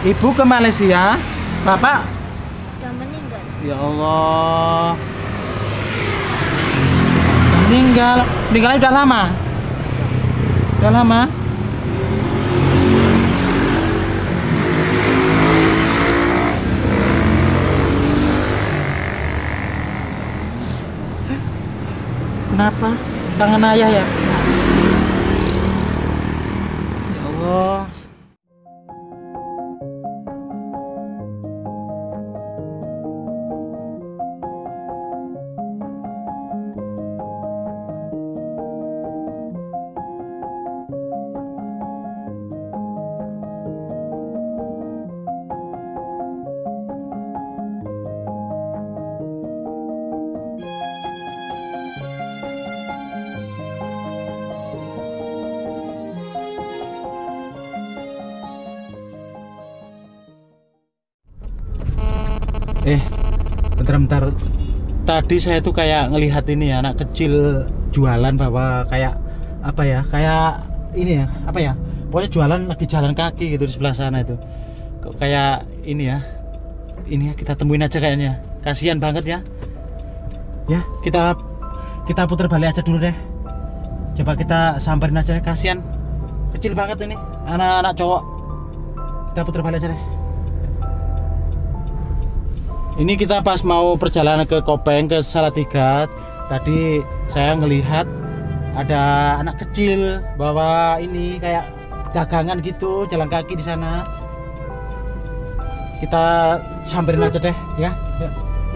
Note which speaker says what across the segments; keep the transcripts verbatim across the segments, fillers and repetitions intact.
Speaker 1: Ibu ke Malaysia, bapak
Speaker 2: Udah meninggal.
Speaker 1: ya Allah. Meninggal, meninggalnya udah lama. Udah lama. Kenapa? Kangen ayah ya? Ya Allah. Eh, bentar-bentar. Tadi saya tuh kayak ngelihat ini ya, anak kecil jualan bawa kayak apa ya? Kayak ini ya, apa ya? Pokoknya jualan lagi jalan kaki gitu di sebelah sana itu. Kok kayak ini ya. Ini ya kita temuin aja kayaknya. Kasihan banget ya. Ya, kita kita putar balik aja dulu deh. Coba kita samperin aja deh, kasihan. Kecil banget ini, anak-anak cowok. Kita putar balik aja deh. Ini kita pas mau perjalanan ke Kopeng, ke Salatiga. Tadi saya ngelihat ada anak kecil bawa ini kayak dagangan gitu, jalan kaki di sana. Kita samperin aja deh ya. Yuk.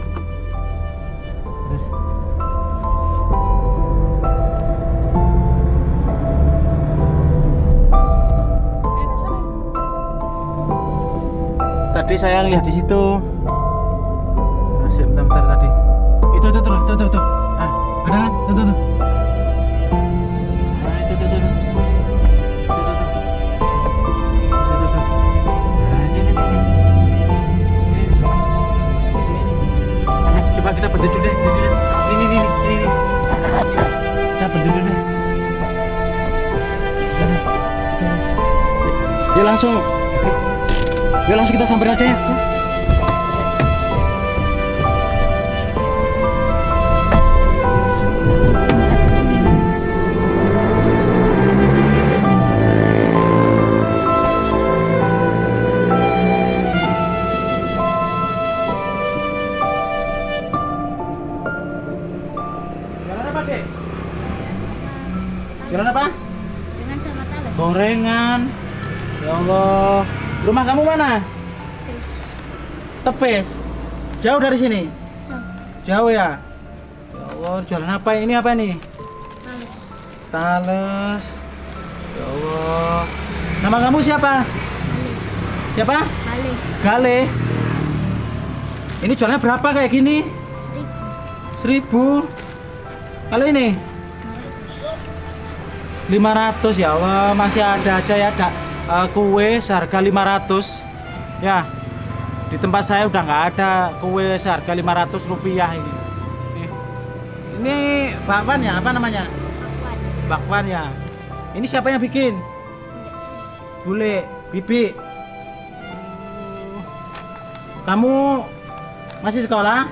Speaker 1: Tadi saya ngelihat di situ. Bentar tadi itu tuh tuh tuh tuh tuh ah ada kan tuh tuh tuh nah itu tuh tuh tuh nah ini ini ini coba kita berhenti dulu deh ini ini ini ini kita berhenti dulu deh ya langsung ya langsung kita samperin aja ya. Jualan apa?
Speaker 2: Dengan sama talas.
Speaker 1: Gorengan. Ya Allah. Rumah kamu mana?
Speaker 2: Terus
Speaker 1: Tepes. Jauh dari sini?
Speaker 2: jauh.
Speaker 1: Jauh ya? Ya Allah, jualan apa ini? Apa nih?
Speaker 2: Talas.
Speaker 1: Tales. Ya Allah. Nama kamu siapa?
Speaker 2: Balik.
Speaker 1: Siapa?
Speaker 2: Balik.
Speaker 1: Gale. Ini jualnya berapa kayak gini?
Speaker 2: Seribu.
Speaker 1: Seribu. Kalau ini? lima ratus. Ya Allah, masih ada aja ya ada uh, kue seharga lima ratus ya. Di tempat saya udah nggak ada kue seharga lima ratus rupiah ini. Eh, ini bakwan ya, apa namanya?
Speaker 2: Bakwan.
Speaker 1: Bakwan ya. Ini siapa yang bikin?
Speaker 2: Enggak saya.
Speaker 1: Bule, bibi. Kamu masih sekolah?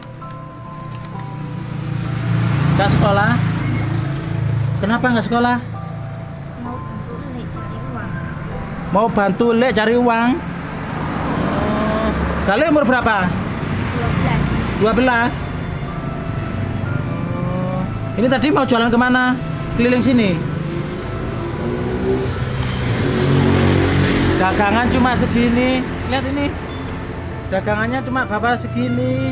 Speaker 1: Nggak sekolah? Kenapa nggak sekolah?
Speaker 2: Mau bantu Lek cari uang.
Speaker 1: Mau bantu Lek cari uang. Oh, Gale umur berapa?
Speaker 2: dua belas.
Speaker 1: dua belas. Oh, ini tadi mau jualan kemana? Keliling sini. Dagangan cuma segini. Lihat ini. Dagangannya cuma bapak segini.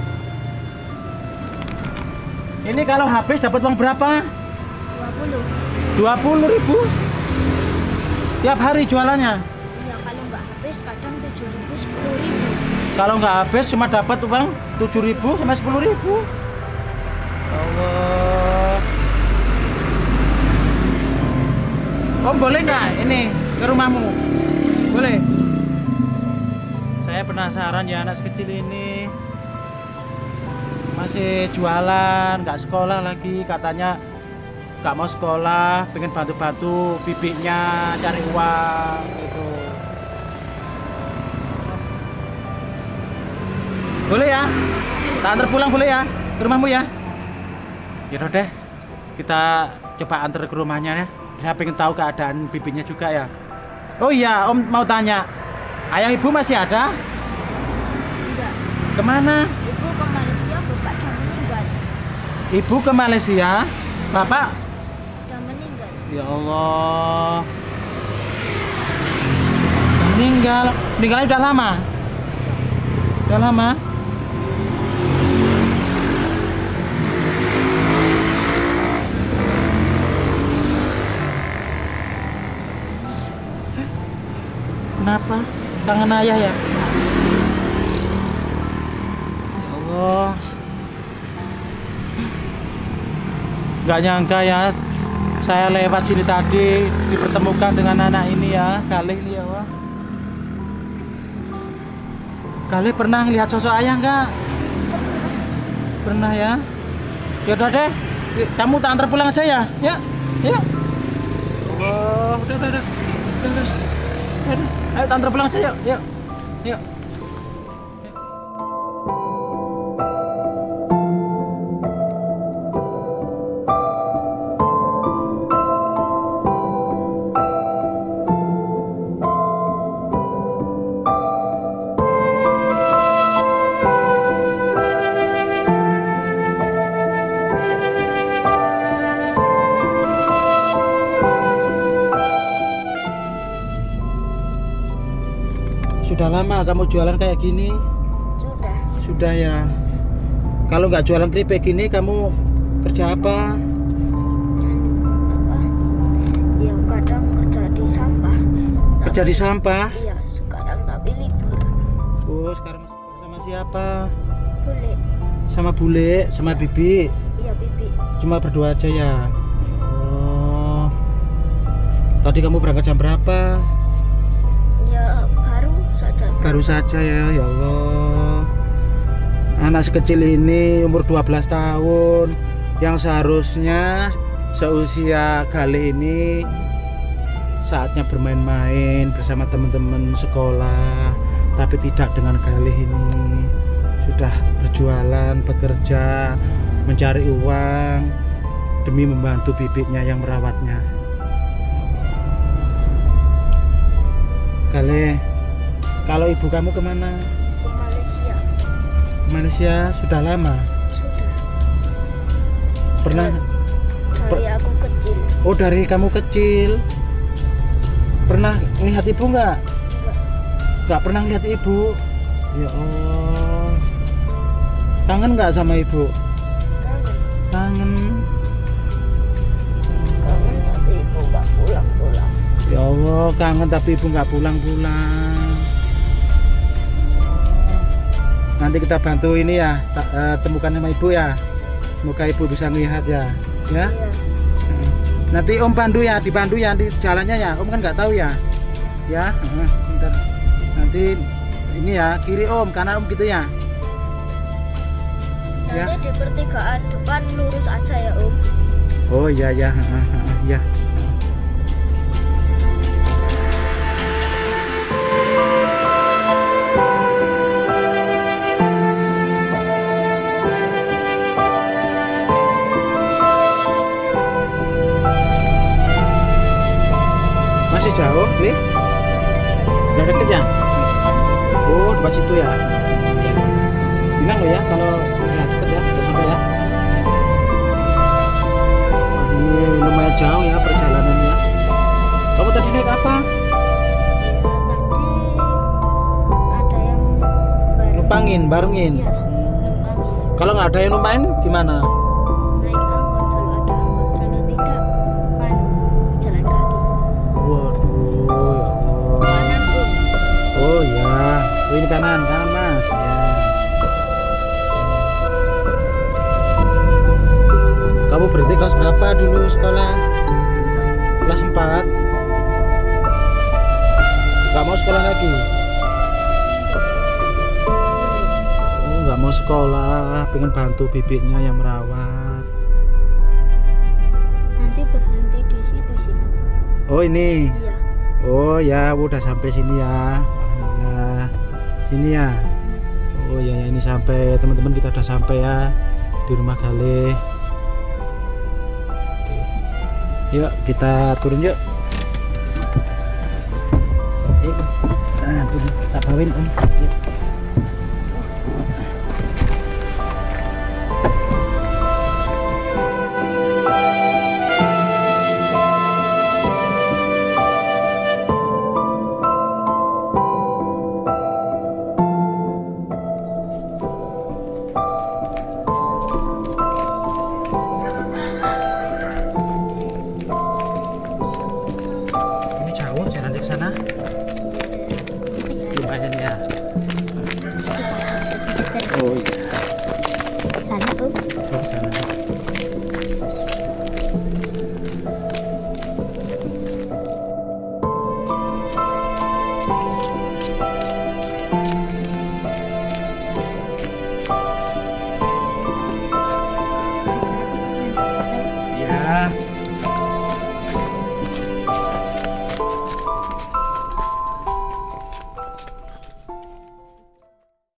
Speaker 1: Ini kalau habis dapat uang berapa?
Speaker 2: dua puluh.
Speaker 1: dua puluh ribu tiap hari jualannya.
Speaker 2: Ya kalau nggak habis kadang tujuh ribu, sepuluh ribu.
Speaker 1: Kalau nggak habis cuma dapat uang tujuh ribu sama sepuluh ribu. Allah. Om boleh nggak ini ke rumahmu? Boleh. Saya penasaran ya, anak sekecil ini masih jualan, nggak sekolah lagi, katanya nggak mau sekolah, pengen bantu-bantu bibinya cari uang gitu. Boleh ya? Tak antar pulang boleh ya? Ke rumahmu ya? Ya udah deh. Kita coba antar ke rumahnya ya. Saya pengen tahu keadaan bibinya juga ya. Oh iya, Om mau tanya. Ayah ibu masih ada?
Speaker 2: Enggak.
Speaker 1: Kemana?
Speaker 2: Ibu ke Malaysia, bapak sudah meninggal.
Speaker 1: Ibu ke Malaysia, bapak?
Speaker 2: Sudah meninggal.
Speaker 1: Ya Allah. Meninggal. Meninggalnya udah lama? Udah lama? Kenapa? Kangen ayah ya? Ya Allah. Gak nyangka ya, saya lewat sini tadi dipertemukan dengan anak ini ya, Galih ini ya. Wah. Galih pernah lihat sosok ayah nggak? Pernah ya? Ya udah deh, kamu tak antar pulang aja ya, ya, ya. Oh, udah, udah, udah, udah, udah. Ayo tak antar pulang aja yuk, yuk, yuk. Sudah lama kamu jualan kayak gini?
Speaker 2: Sudah.
Speaker 1: Sudah ya. Kalau nggak jualan keripik gini, kamu kerja apa?
Speaker 2: Apa? Ya kadang kerja di sampah.
Speaker 1: Kerja di sampah?
Speaker 2: Iya, sekarang tapi libur.
Speaker 1: Oh, sekarang sama siapa?
Speaker 2: Boleh.
Speaker 1: Sama bule, sama bibi.
Speaker 2: Iya, bibi.
Speaker 1: Cuma berdua aja ya. Oh. Tadi kamu berangkat jam berapa?
Speaker 2: Ya baru saja.
Speaker 1: Baru saja ya, ya Allah. Anak sekecil ini umur dua belas tahun yang seharusnya seusia Galih ini saatnya bermain-main bersama teman-teman sekolah, tapi tidak dengan Galih ini. Sudah berjualan, bekerja, mencari uang demi membantu bibitnya yang merawatnya. Galih, kalau ibu kamu kemana?
Speaker 2: Ke Malaysia.
Speaker 1: Ke Malaysia sudah lama?
Speaker 2: Sudah.
Speaker 1: Pernah?
Speaker 2: Dari aku kecil.
Speaker 1: Oh, dari kamu kecil. Pernah lihat ibu nggak?
Speaker 2: Enggak.
Speaker 1: Nggak pernah lihat ibu. Ya Allah. Kangen nggak sama ibu?
Speaker 2: Kangen.
Speaker 1: Kangen.
Speaker 2: Kangen tapi ibu nggak pulang-pulang.
Speaker 1: Ya Allah, kangen tapi ibu nggak pulang-pulang. Nanti kita bantu ini ya, ta- eh, temukan sama ibu ya. Semoga ibu bisa melihat ya. Ya.
Speaker 2: Iya.
Speaker 1: Nanti Om pandu ya, dibantu ya di jalannya ya. Om kan nggak tahu ya. Ya, heeh, bentar. Nanti ini ya, kiri Om, kanan Om gitu ya. Ya.
Speaker 2: Nanti di pertigaan depan lurus aja ya Om.
Speaker 1: Oh iya ya, heeh, heeh, ya. Masih jauh, Li? Udah deket ya? Oh, dekat situ ya. Bilang lo ya kalau udah deket ya, udah sampai ya. Wah, ini lumayan jauh ya perjalanannya. Kamu tadi naik apa?
Speaker 2: Tadi ada yang baru.
Speaker 1: Numpangin, barengin.
Speaker 2: Iya, numpangin.
Speaker 1: Kalau nggak ada yang numpangin gimana?
Speaker 2: Naik angkot kalau ada angkot. Kalau tidak, manu jalan kaki.
Speaker 1: Waduh, ya Allah.
Speaker 2: Kanan Om.
Speaker 1: Oh ya, oh ini kanan, kanan Mas. Ya. Kamu berhenti kelas berapa dulu sekolah? Kelas empat. Gak mau sekolah lagi? Oh, nggak mau sekolah, pengen bantu bibitnya yang merawat.
Speaker 2: Nanti berhenti di situ-situ.
Speaker 1: Oh ini.
Speaker 2: Iya.
Speaker 1: Oh ya, udah sampai sini ya. Alhamdulillah. Sini ya. Oh ya, ya ini sampai teman-teman, kita udah sampai ya di rumah Galih. Oke. Yuk kita turun yuk. Yuk. Nah, turun. Tak bawain Om. Yuk. Ini jauh jalan dari sana.